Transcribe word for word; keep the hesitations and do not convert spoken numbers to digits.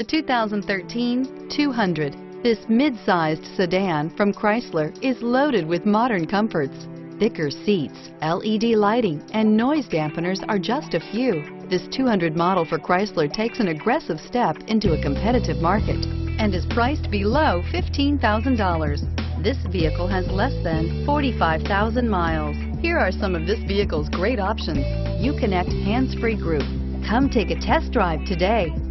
The two thousand thirteen two hundred. This mid-sized sedan from Chrysler is loaded with modern comforts. Thicker seats, L E D lighting, and noise dampeners are just a few. This two hundred model for Chrysler takes an aggressive step into a competitive market and is priced below fifteen thousand dollars. This vehicle has less than forty-five thousand miles. Here are some of this vehicle's great options: UCONNECT hands-free group. Come take a test drive today.